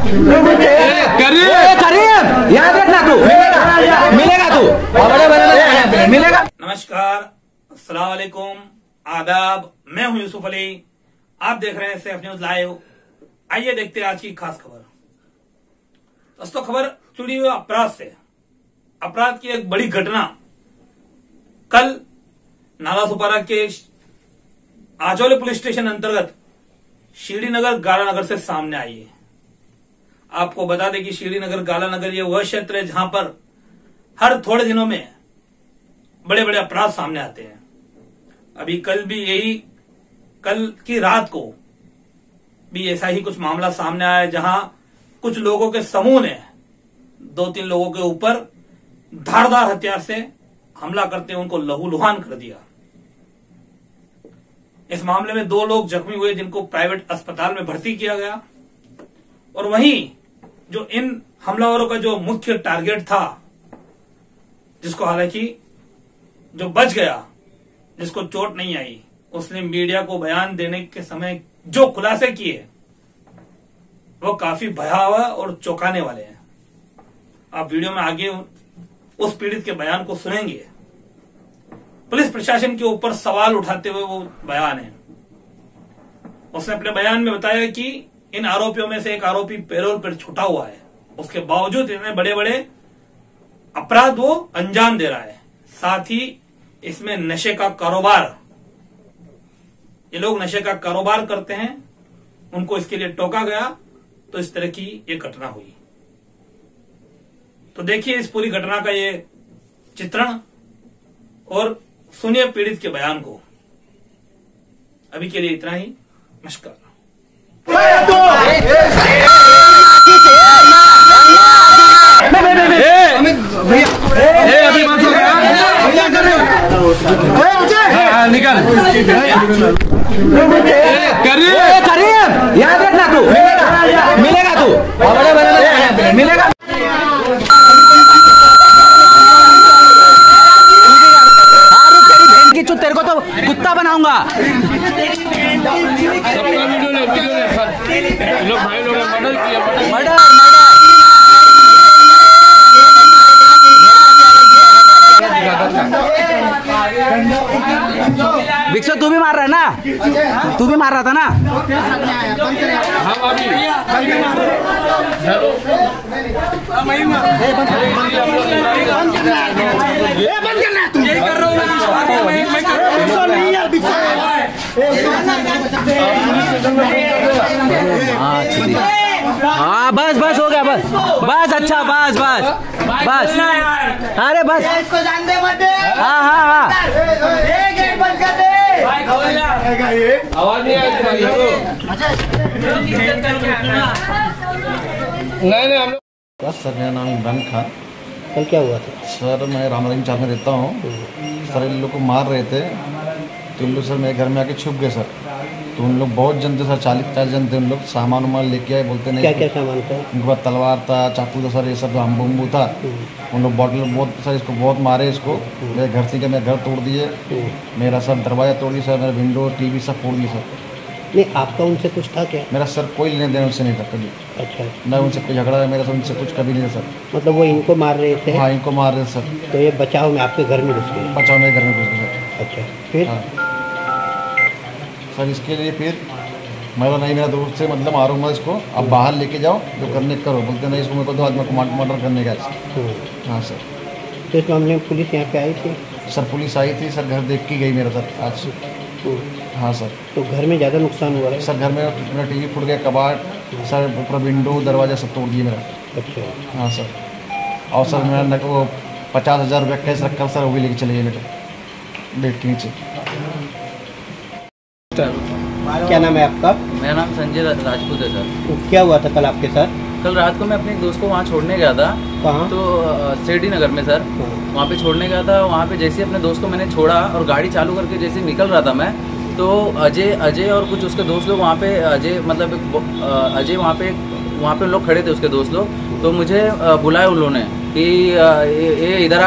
करीम याद रखना, तू मिलेगा तू मिलेगा। नमस्कार, अस्सलाम वालेकुम, आदाब। मैं हूं यूसुफ अली, आप देख रहे हैं सैफ न्यूज लाइव। आइए देखते हैं आज की खास खबर। दोस्तों, खबर जुड़ी हुई अपराध से। अपराध की एक बड़ी घटना कल नालासोपारा के आजौली पुलिस स्टेशन अंतर्गत श्रीनगर गालानगर से सामने आई है। आपको बता दें कि श्रीनगर गालानगर ये वह क्षेत्र है जहां पर हर थोड़े दिनों में बड़े बड़े अपराध सामने आते हैं। अभी कल की रात को भी ऐसा ही कुछ मामला सामने आया है, जहां कुछ लोगों के समूह ने 2-3 लोगों के ऊपर धारदार हथियार से हमला करते हुए उनको लहूलुहान कर दिया। इस मामले में 2 लोग जख्मी हुए, जिनको प्राइवेट अस्पताल में भर्ती किया गया। और वहीं जो इन हमलावरों का जो मुख्य टारगेट था, जिसको हालांकि जो बच गया, जिसको चोट नहीं आई, उसने मीडिया को बयान देने के समय जो खुलासे किए वो काफी भयावह और चौंकाने वाले हैं। आप वीडियो में आगे उस पीड़ित के बयान को सुनेंगे। पुलिस प्रशासन के ऊपर सवाल उठाते हुए वो बयान है। उसने अपने बयान में बताया कि इन आरोपियों में से एक आरोपी पैरोल पर छूटा हुआ है, उसके बावजूद इतने बड़े बड़े अपराध वो अंजाम दे रहा है। साथ ही इसमें नशे का कारोबार, ये लोग नशे का कारोबार करते हैं, उनको इसके लिए टोका गया, तो इस तरह की ये घटना हुई। तो देखिए इस पूरी घटना का ये चित्रण और सुनिए पीड़ित के बयान को। अभी के लिए इतना ही, नमस्कार। निकल करीम याद रखना, तू मिलेगा तू मिलेगा। तेरी बहन की चुत, तेरे को तो कुत्ता बनाऊंगा। मर्डर विक्सो, तू भी मार रहा है ना? तू भी मार रहा था ना? हाँ बस बस हो गया, बस अच्छा, बस अरे बस इसको जान दे मत। हाँ गेट बंद कर दे। आवाज नहीं नहीं हम लोग। सर मेरा नाम इमरान खान। कल क्या हुआ था? सर मैं रामनगर चार में रहता हूँ। सर इन लोग को मार रहे थे, तो इन लोग सर मेरे घर में आके छुप गए सर। तो उन लोग बहुत जन थे सर, 40-50 जन थे। उन लोग सामान वामान लेके आए, बोलते नहीं क्या सामान था? उनके पास तलवार था, चाकू था सर, ये सब बम्बू था। उन लोग बॉटल बहुत सर, इसको बहुत मारे इसको। मेरे घर से मेरे घर तोड़ दिए, मेरा सब दरवाजा तोड़ दिया सर, मेरा विंडो टीवी सब फोड़ दिए सर। नहीं, आपका उनसे कुछ था क्या? मेरा सर कोई लेने देने उनसे नहीं था कभी। अच्छा, न उनसे कोई झगड़ा है मेरा, तो उनसे कुछ कभी नहीं था सर। मतलब वो इनको मार रहे थे? हाँ, इनको मार रहे थे सर। तो ये बचाव में आपके घर में घुस गए? बचाव मेरे घर में घुस गए सर। अच्छा, फिर? हाँ सर, इसके लिए फिर मैं नहीं, मेरा दोस्त से मतलब मारूंगा इसको, अब बाहर लेके जाओ, जो करने करो। बोलते नहीं, इसको मेरे को दो आदमी को मर्डर करने का। हाँ सर। तो इस मामले में पुलिस यहाँ पे आई थी? सर पुलिस आई थी सर, घर देख के गई मेरा सर आज। हाँ सर। तो घर में ज़्यादा नुकसान हुआ है? सर घर में मेरा टीवी फूट गया, कबाड़ सर, ऊपर विंडो दरवाजा सब तोड़ दिए मेरा। अच्छा। हाँ सर। और सर मेरा वो 50,000 रुपये कैश रखा सर, वो भी लेके चले गए मेरे बेड के नीचे। क्या नाम है आपका? मेरा नाम संजय राजपूत है सर। तो क्या हुआ था कल आपके साथ? कल रात को मैं अपने एक दोस्त को वहाँ छोड़ने गया था। कहाँ? तो सिटी नगर में सर, वहाँ पे छोड़ने गया था। वहाँ पे जैसे अपने दोस्त को मैंने छोड़ा और गाड़ी चालू करके जैसे निकल रहा था मैं, तो अजय और कुछ उसके दोस्त लोग वहाँ पे, अजय वहाँ पे लोग खड़े थे, उसके दोस्त लोग। तो मुझे बुलाया उन लोगों ने कि ये इधर आ।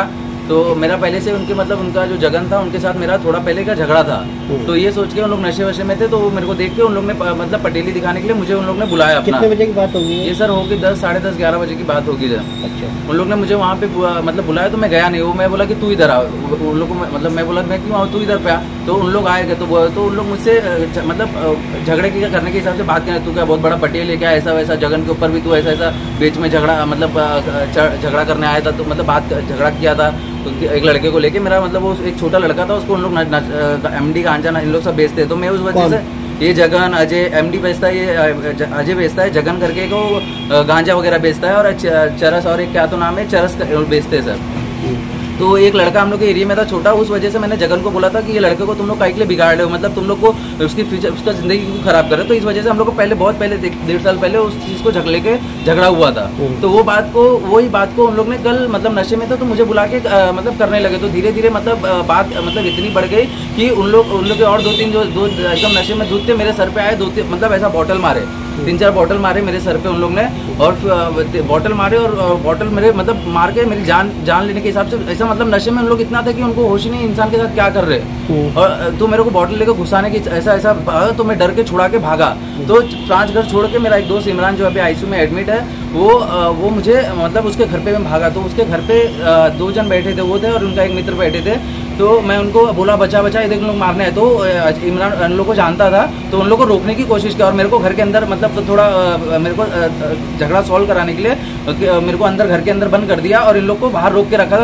तो मेरा पहले से उनके मतलब उनका जो जगन था उनके साथ मेरा थोड़ा पहले का झगड़ा था। तो ये सोच के उन लोग नशे वशे में थे, तो मेरे को देख के उन लोग ने मतलब पटेली दिखाने के लिए मुझे उन लोग ने बुलाया अपना। कितने बजे की बात होगी ये सर होगी 10, साढ़े 10, 11 बजे की बात होगी सर। अच्छा। उन लोग ने मुझे वहाँ पे मतलब बुलाया, तो मैं गया नहीं। वो मैं बोला कि तू इधर आ, उन लोग को मतलब मैं बोला मैं क्यों आऊँ, तू इधर पे आ। तो उन लोग आए गए, तो उन लोग मुझसे मतलब झगड़े की करने के हिसाब से बात करें, तू क्या बहुत बड़ा पटेल है क्या, ऐसा वैसा, जगन के ऊपर भी तू ऐसा बीच में झगड़ा मतलब झगड़ा करने आया था, तो मतलब बात झगड़ा किया था तो एक लड़के को लेके। मेरा मतलब वो एक छोटा लड़का था, उसको उन लोग MD का अंजाना इन लोग सब बेचते, तो मैं उस वजह से ये जगन अजय MD बेचता है, ये अजय बेचता है, जगन करके को गांजा वगैरह बेचता है, और चरस और एक क्या तो नाम है चरस बेचते हैं सर। तो एक लड़का हम लोग के एरिया में था छोटा, उस वजह से मैंने जगन को बोला था कि ये लड़के को तुम लोग काहे के लिए बिगाड़ रहे हो, मतलब तुम लोग को उसकी फ्यूचर उसका जिंदगी को खराब कर रहे हो। तो इस वजह से हम लोग को बहुत पहले 1.5 साल पहले उस चीज को लेके झगड़ा हुआ था। तो वही बात को उन लोग ने कल मतलब नशे में था, तो मुझे बुला के मतलब करने लगे। तो धीरे धीरे मतलब बात मतलब इतनी बढ़ गई कि उन लोग के और 2-3 जो एकदम नशे में दूध थे मेरे सर पे आए, 2-3 मतलब ऐसा बॉटल मारे, 3-4 बॉटल मारे मेरे सर पे उन लोग ने, और बॉटल मारे और बॉटल मेरे मतलब मार के मेरी जान लेने के हिसाब से। ऐसा मतलब नशे में उन लोग इतना था कि उनको होश ही नहीं इंसान के साथ क्या कर रहे। और तो मेरे को बॉटल लेकर घुसाने की ऐसा तो मैं डर के छुड़ा के भागा। तो 5 घर छोड़ के मेरा एक दोस्त इमरान जो अभी ICU में एडमिट है, वो मुझे मतलब उसके घर पे मैं भागा। तो उसके घर पे 2 जन बैठे थे, वो थे और उनका एक मित्र बैठे थे। तो मैं उनको बोला बचा ये देख लोग मारने हैं। तो इमरान उन लोग को जानता था, तो उन लोग को रोकने की कोशिश की और मेरे को घर के अंदर मतलब तो थोड़ा मेरे को झगड़ा सॉल्व कराने के लिए मेरे को अंदर घर के अंदर बंद कर दिया और इन लोग को बाहर रोक के रखा था,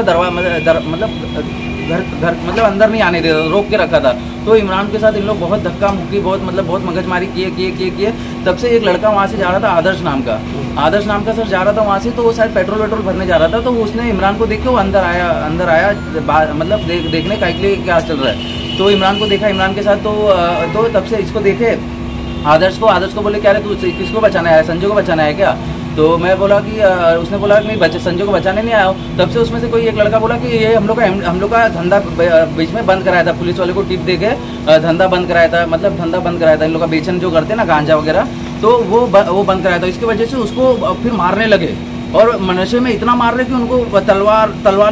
मतलब घर मतलब अंदर नहीं आने देता, रोक के रखा था। तो इमरान के साथ इन लोग बहुत धक्का मुक्की, बहुत मगजमारी किए। तब से एक लड़का वहाँ से जा रहा था आदर्श नाम का सर जा रहा था वहाँ से। तो वो शायद पेट्रोल भरने जा रहा था, तो उसने इमरान को देख के वो अंदर आया मतलब देखने का लिए क्या चल रहा है। तो इमरान को देखा, इमरान के साथ तो तब से इसको देखे आदर्श को बोले क्या रे तू किसको बचाना है, संजय को बचाना है क्या। तो मैं बोला कि उसने बोला कि नहीं संजय को बचाने नहीं आया। तब से उसमें से कोई एक लड़का बोला कि ये हम लोग का धंधा बीच में बंद कराया था, पुलिस वाले को टिप दे के धंधा बंद कराया था, मतलब धंधा बंद कराया था इन लोग का बेचन जो करते हैं ना गांजा वगैरह, तो वो बंद कराया था। इसकी वजह से उसको फिर मारने लगे और नशे में इतना मार रहे कि उनको तलवार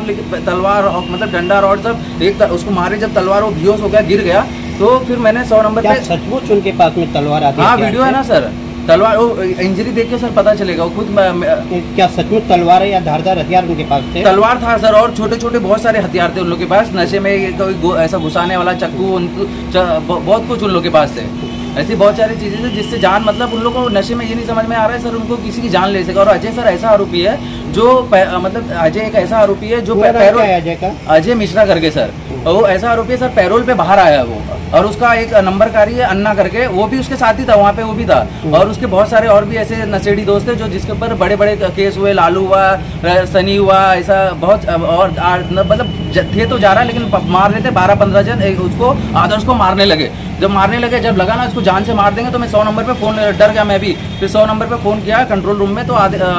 मतलब डंडा रॉड सब एक उसको मारे। जब तलवार वो बेहोश हो गया, गिर गया, तो फिर मैंने 100 नंबर पे सचमुच उनके पास में तलवार आती है? हाँ वीडियो है ना सर, तलवार इंजरी देख के सर पता चलेगा। वो खुद क्या सचमुच तलवार है या धारदार हथियार उनके पास थे? तलवार था सर और छोटे छोटे बहुत सारे हथियार थे उन लोग के पास। नशे में कोई ऐसा घुसाने वाला चाकू बहुत कुछ उन लोग के पास थे। ऐसी बहुत सारी चीजें थी जिससे जान मतलब उन लोगों को नशे में ये नहीं समझ में आ रहा है सर उनको किसी की जान ले सके। और अजय सर ऐसा आरोपी है जो मतलब अजय एक ऐसा आरोपी है जो अजय मिश्रा करके सर, वो ऐसा आरोपी है सर, पैरोल पे बाहर आया वो। और उसका एक नंबरकारी है अन्ना करके, वो भी उसके साथ ही था, वहाँ पे वो भी था। और उसके बहुत सारे और भी ऐसे नशेड़ी दोस्त थे जो जिसके ऊपर बड़े बड़े केस हुए, लालू हुआ, सनी हुआ, ऐसा बहुत और मतलब थे तो जा रहा है, लेकिन मार रहे थे 12-15 जन उसको आदर्श को मारने लगे। जब लगा ना इसको जान से मार देंगे, तो मैं 100 नंबर पे फोन डर गया मैं भी। फिर 100 नंबर पे फोन किया कंट्रोल रूम में, तो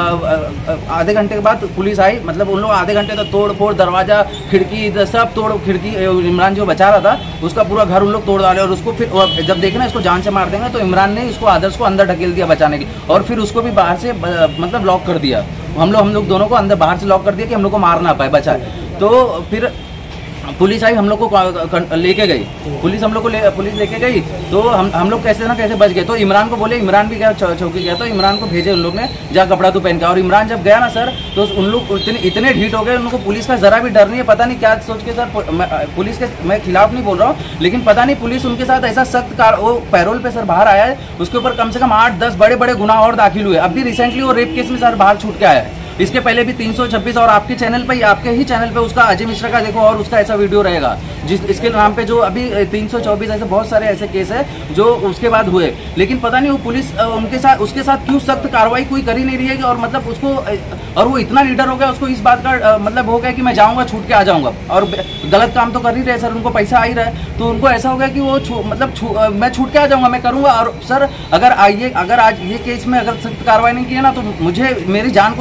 आधे घंटे के बाद पुलिस आई। मतलब उन लोग आधे घंटे तक तोड़ फोड़, दरवाजा खिड़की सब तोड़, खिड़की इमरान जो बचा रहा था उसका पूरा घर उन लोग तोड़ डाले। और उसको फिर जब देखना इसको जान से मार देंगे, तो इमरान ने इसको आदर्श को अंदर ढकेल दिया बचाने की, और फिर उसको भी बाहर से मतलब लॉक कर दिया। हम लोग दोनों को अंदर बाहर से लॉक कर दिया कि हम लोग को मार ना पाए, बचाए। तो फिर पुलिस आई, हम लोग को लेके गई, पुलिस लेके गई। तो हम लोग कैसे ना कैसे बच गए। तो इमरान को बोले, इमरान भी क्या चौकी गया, तो इमरान को भेजे उन लोग ने, जा कपड़ा तू पहन के। और इमरान जब गया ना सर, तो उन लोग इतने ढीठ हो गए, उनको पुलिस का जरा भी डर नहीं है। पता नहीं क्या सोच के सर, पुलिस के मैं खिलाफ नहीं बोल रहा हूँ, लेकिन पता नहीं पुलिस उनके साथ ऐसा सख्त वो पैरोल पे सर बाहर आया है, उसके ऊपर कम से कम 8-10 बड़े बड़े गुनाह और दाखिल हुए। अभी रिसेंटली वो रेप केस में सर बाहर छूट के आया है। इसके पहले भी 326 और आपके ही चैनल पे उसका अजय मिश्रा का देखो, और उसका ऐसा वीडियो रहेगा इसके नाम पे, जो अभी 324 ऐसे बहुत सारे ऐसे केस है जो उसके बाद हुए। लेकिन पता नहीं वो पुलिस उसके साथ क्यों सख्त कार्रवाई कोई कर ही नहीं रही है। और मतलब उसको, और वो इतना लीडर हो गया, उसको इस बात का मतलब हो गया कि मैं जाऊंगा छूट के आ जाऊंगा, और गलत काम तो कर ही रहे सर, उनको पैसा आ ही रहा है। तो उनको ऐसा हो गया कि वो मैं छूट के आ जाऊंगा, मैं करूंगा। और सर अगर आज ये केस में अगर सख्त कार्रवाई नहीं की है ना, तो मुझे मेरी जान को सर बहुत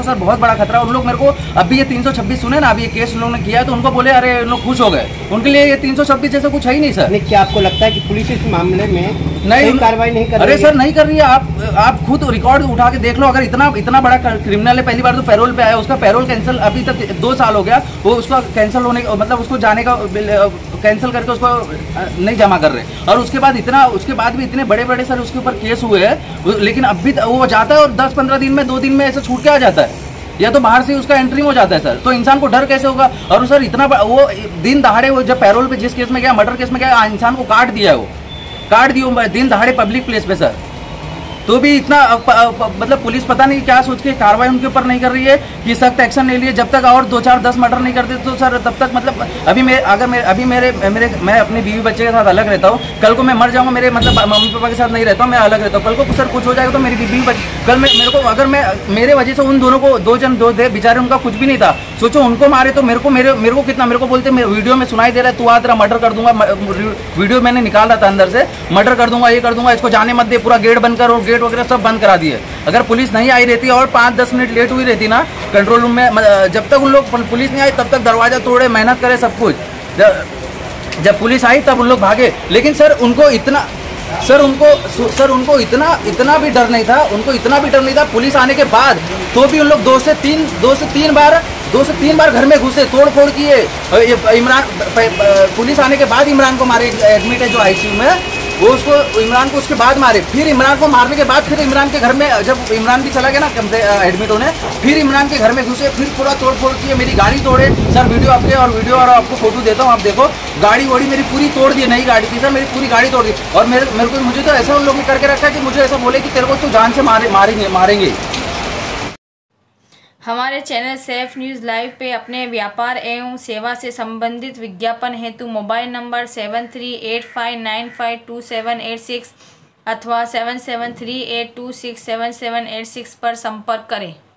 बड़ा खतरा। उन लोग मेरे को अभी ये 326 सुने ना, अभी ये केस उन लोगों ने किया है तो उनको बोले अरे उन लोग खुश हो गए, उनके लिए ये 326 जैसा कुछ है ही नहीं सर। नहीं, क्या आपको लगता है कि पुलिस इस मामले में नहीं कार्रवाई नहीं कर रही है? अरे सर नहीं कर रही है। आप खुद रिकॉर्ड उठा के देख लो, अगर इतना बड़ा क्रिमिनल है, पहली बार तो पैरोल पे आया, उसका पैरोल कैंसिल अभी तक 2 साल हो गया, वो उसका कैंसिल होने मतलब उसको जाने का कैंसिल करके उसको नहीं जमा कर रहे, और उसके बाद भी इतने बड़े बड़े सर उसके ऊपर केस हुए हैं, लेकिन अब भी वो जाता है और 10-15 दिन में 2 दिन में ऐसे छूट के आ जाता है, या तो बाहर से उसका एंट्री हो जाता है सर। तो इंसान को डर कैसे होगा? और सर इतना वो दिन दहाड़े वो जब पैरोल पे जिस केस में गया, मर्डर केस में गया, इंसान को काट दिया, वो काट दिया दिन दहाड़े पब्लिक प्लेस पे सर। तो भी इतना मतलब पुलिस पता नहीं क्या सोच के कार्रवाई उनके ऊपर नहीं कर रही है कि सख्त एक्शन ले लिए। जब तक और 2-4-10 मर्डर नहीं करते तो सर तब तक मतलब मैं अपनी बीवी बच्चे के साथ अलग रहता हूँ, कल को मैं मर जाऊंगा, मेरे मतलब मम्मी पापा के साथ नहीं रहता हूँ, मैं अलग रहता हूँ, कल को सर कुछ हो जाएगा तो मेरी बीवी कल मेरे को अगर मेरे वजह से उन दोनों को 2 जन थे बेचारे, उनका कुछ भी नहीं था, सोचो उनको मारे तो मेरे को कितना मेरे को बोलते वीडियो में सुनाई दे रहा है तू आ तेरा मर्डर कर दूंगा, वीडियो मैंने निकाला था अंदर से, मर्डर कर दूंगा, ये कर दूंगा, इसको जाने मत दे, पूरा गेट बंद कर, और गेट वगैरह सब बंद करा दिए। अगर पुलिस नहीं आई रहती और 5-10 मिनट लेट हुई रहती ना कंट्रोल रूम में, जब तक उन लोग पुलिस नहीं आई तब तक दरवाजा तोड़े, मेहनत करे सब कुछ, जब पुलिस आई तब उन लोग भागे। लेकिन सर उनको इतना भी डर नहीं था, पुलिस आने के बाद तो भी उन लोग 2 से 3 बार घर में घुसे, तोड़ फोड़ किए। इमरान पुलिस आने के बाद इमरान को मारे, एडमिट है जो आईसीयू में, वो उसको इमरान को उसके बाद मारे, फिर इमरान को मारने के बाद फिर इमरान के घर में, जब इमरान भी चला गया ना एडमिट होने, फिर इमरान के घर में घुसे, फिर पूरा तोड़ फोड़ किए, मेरी गाड़ी तोड़े सर, वीडियो और आपको फोटो देता हूँ, आप देखो, गाड़ी वोड़ी मेरी पूरी तोड़ दी, नई गाड़ी थी सर, मेरी पूरी गाड़ी तोड़ दी। और मुझे तो ऐसा उन लोगों ने करके रखा है कि मुझे ऐसा बोले कि तेरे को तो जान से मारेंगे। हमारे चैनल सेफ न्यूज़ लाइव पे अपने व्यापार एवं सेवा से संबंधित विज्ञापन हेतु मोबाइल नंबर 7385952786 अथवा 7738267786 पर संपर्क करें।